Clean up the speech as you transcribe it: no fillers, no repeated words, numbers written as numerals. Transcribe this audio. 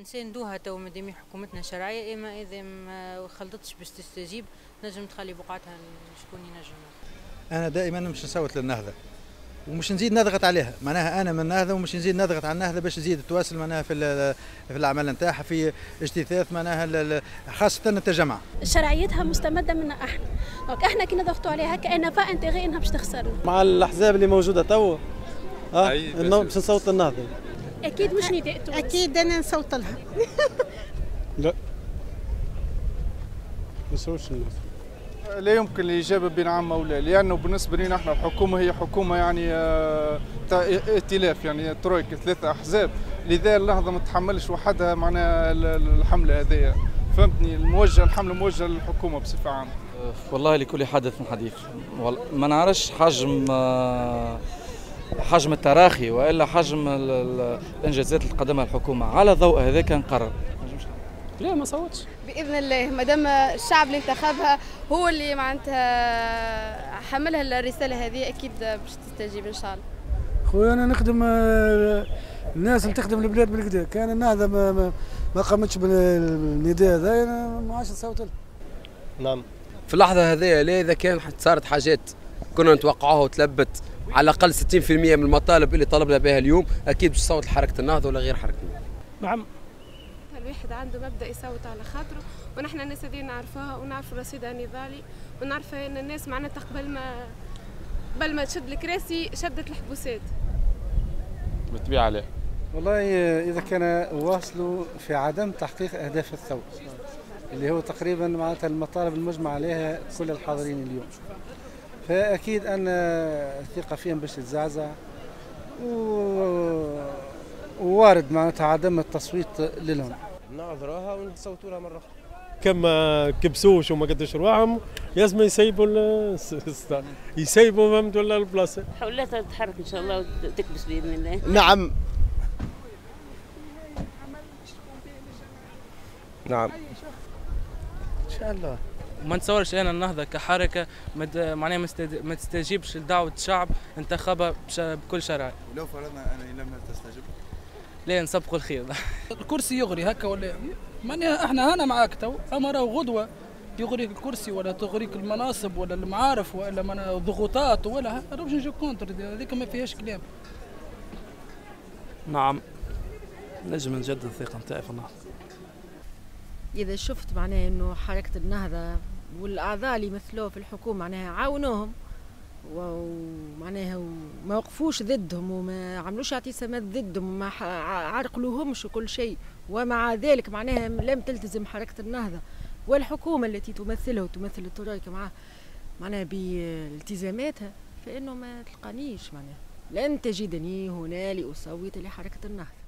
نساندوها تو مادام حكومتنا شرعيه، اما اذا ما خلطتش باش تستجيب نجم تخلي بقعتها شكون ينجم. انا دائما مش نصوت للنهضه ومش نزيد نضغط عليها، معناها انا من النهضه ومش نزيد نضغط على النهضه باش تزيد تواصل معناها في العمل نتاعها في اجتثاث معناها خاصه التجمع. شرعيتها مستمده منا احنا كي نضغطوا عليها كأنها فا انتغي انها باش تخسرنا. مع الاحزاب اللي موجوده تو باش نصوت للنهضه. اكيد مش نداء تونس. اكيد انا نصوت لها. لا ما نصوتش الناس. لا يمكن الإجابة بنعم أو لا، لأنه بالنسبة لنا احنا الحكومة هي حكومة يعني تاع ائتلاف، يعني ترويك 3 أحزاب، لذا النهضة ما تتحملش وحدها معناها الحملة هذه، فهمتني؟ الحملة موجهة للحكومة بصفة عامة. والله لكل حدث حديث، ما نعرفش حجم التراخي والا حجم الانجازات اللي قدمها الحكومه، على ضوء هذاك نقرر. لا ما صوتش باذن الله، ما دام الشعب اللي انتخبها هو اللي معناتها حملها الرساله هذه، اكيد باش تستجيب ان شاء الله. خويا انا نخدم الناس اللي تخدم البلاد بالكدا، كان النهضه ما قامتش بالنداء هذا انا ما عادش نصوت لها. نعم في اللحظه هذه، لا اذا كان صارت حاجات كنا نتوقعوها وتلبت على الاقل 60% من المطالب اللي طلبنا بها اليوم، اكيد باش نصوت لحركه النهضه ولا غير حركه النهضه. نعم. الواحد عنده مبدا يصوت على خاطره، ونحن الناس هذه نعرفوها ونعرفوا رصيدها النضالي، ونعرف ان الناس معناتها قبل ما تشد الكراسي شدت الحبوسات. بالطبيعه لا. والله اذا كان واصلوا في عدم تحقيق اهداف الثوره اللي هو تقريبا معناتها المطالب المجمع عليها كل الحاضرين اليوم، فاكيد ان الثقه فيهم باش تتزعزع، ووارد معناتها عدم التصويت لهم. نعذروها ونصوتوا لها مره اخرى. كما كبسوش وما قدوش رواحهم لازم يسيبوا فهمت ولا البلاصه. حولاتها تتحرك ان شاء الله وتكبس باذن الله. نعم نعم ان شاء الله. ما نتصورش انا النهضه كحركه معناها ما تستجيبش لدعوه الشعب انتخبها بكل شرع. ولو فرضنا انا لم تستجب لا نسبقوا الخير. الكرسي يغري هكا ولا معناها احنا هنا معاك تو، اما راهو غدوه يغريك الكرسي ولا تغريك المناصب ولا المعارف ولا ضغوطات ولا باش نجي كونتر، هذيك ما فيهاش كلام. نعم نجم نجدد الثقه نتاعي في النهضه. اذا شفت معناها انه حركه النهضه والاعضاء اللي يمثلوه في الحكومه معناها عاونوهم ومعناها ما وقفوش ضدهم وما عملوش اعتصامات ضدهم وما عرقلوهمش وكل شيء، ومع ذلك معناها لم تلتزم حركه النهضه والحكومه التي تمثلها وتمثل الترويكا معناها بالتزاماتها، فانه ما تلقانيش معناها لن تجدني هنا لاصوت لحركه النهضه.